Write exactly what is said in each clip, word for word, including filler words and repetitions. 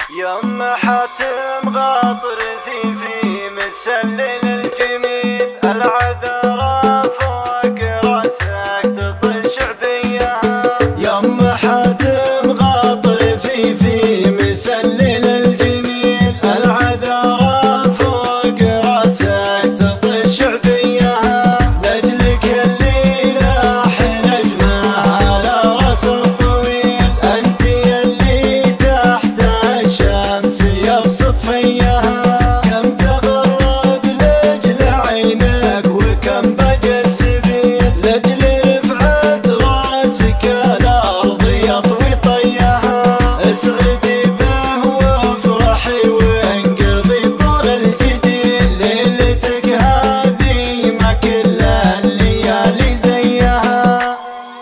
يم حاتم غاطر في في مسلل الجميل العذرا فوق راسك تطشع بيها. يم حاتم غاطر في في مسلل الجميل العذرا فوق راسك تطشع بيها. نجلك الليلة حنجمه على راس الطويل، انت اللي تحت الشمس يبسط فيها. كم تغرب لجل عينك وكم بقى السبيل، لجل رفعت راسك الارض يطوي طيها. اسعدي به وافرحي وانقضي طول الجديل، ليلتك هذه ما كل الليالي زيها.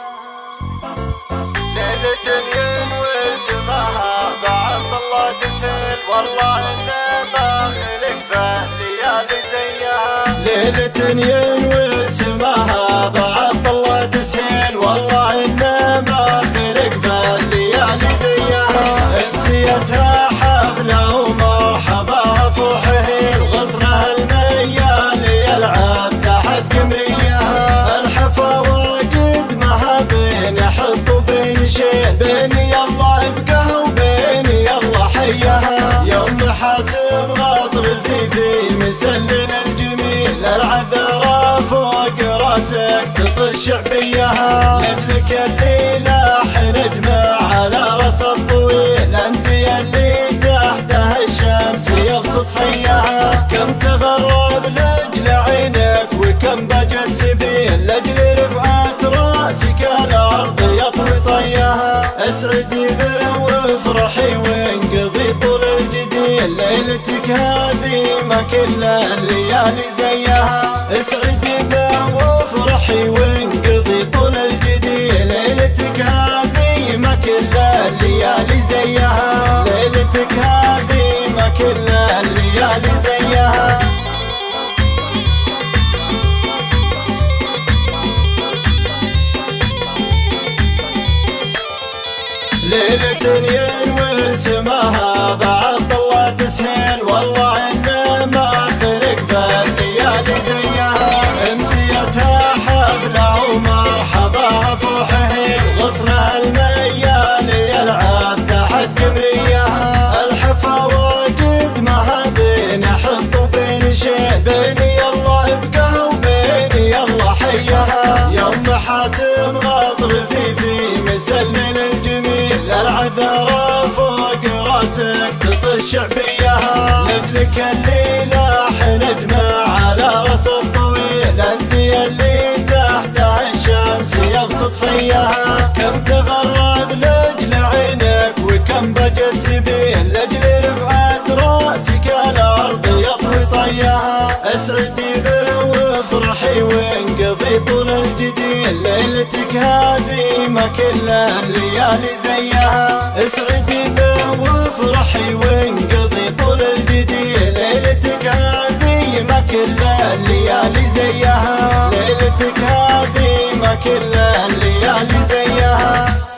ليلة ينوي سماها بعد الله تسهل، والله انه ما خلق به ليالي زيها. ليلة ينوي سماها بعد الله تسهل، والله انه ما خلق به الليالي زيها. امسيتها حفله ومرحبا فوحه، الغصنه الميال يلعب تحت قمريها. الحفا وقدمها بين حط وبين شيل، بين يلا ابقى وبين يلا حيها. يوم حاتم غاطر في في مسلل الجميل العذرا فوق راسك تطشع بيها. لجلك الليلة حنجمه على راس الطويل، انت اللي تحتها الشمس يبسط فيها. كم تغرب لجل عينك وكم بقى السبيل، لجل رفعت راسك الارض يطوي طيها. اسعدي به وافرحي وانقضي طول الجديل، ليلتك هذه ما كل الليالي زيها. اسعدي به وافرحي وانقضي طول الجديل، ليلتك هذه ما كل الليالي زيها. ليلتك هذه ما كل الليالي زيها. ليلة ينوي سماها بعد الله تسهل، والله انه ما خلق به الليالي زيها. امسيتها حفله ومرحبا فوحه، الغصنه الميال يلعب تحت قمريها. الحفا وقدمها بين حط وبين شيل، بين يلا ابقى وبين يلا حيها. يوم حاتم غاطر في في مسلل الجميل العذرا فوق راسك تطشع بيها. لجلك الليلة حنجمه على راس الطويل، انت اللي تحتها الشمس يبسط فيها. كم تغرب لجل عينك وكم بقى السبيل، لجل رفعت راسك الارض يطوي طيها. اسعدي به وافرحي وانقضي طول الجديل، ليلتك هذه ما كل الليالي زيها. اسعدي به وافرحي وانقضي طول الجديل، ليلتك هذه ما كل الليالي زيها. ليلتك هذه ما كل الليالي زيها.